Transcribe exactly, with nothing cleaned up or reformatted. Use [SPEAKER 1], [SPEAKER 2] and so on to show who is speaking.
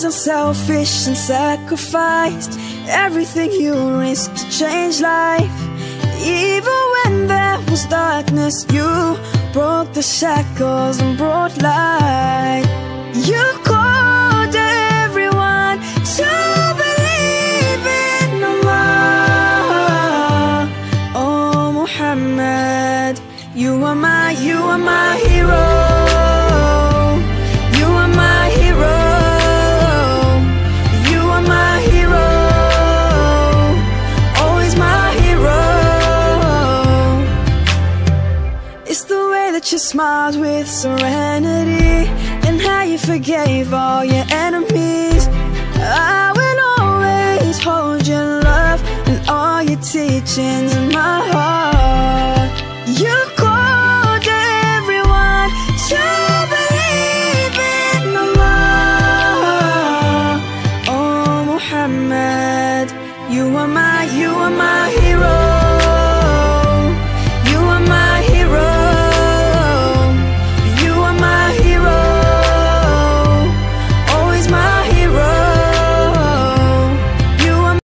[SPEAKER 1] was unselfish and sacrificed everything you risked to change life. Even when there was darkness, you broke the shackles and brought light. You called everyone to believe in Allah. Oh Muhammad, you are my, you are my hero. You are my hero. You are my hero. Always my hero. It's the way that you smiled with serenity, and how you forgave all your enemies. I will always hold your love and all your teachings in my heart. You called everyone to believe in Allah. Oh Muhammad, you are my, you are my hero.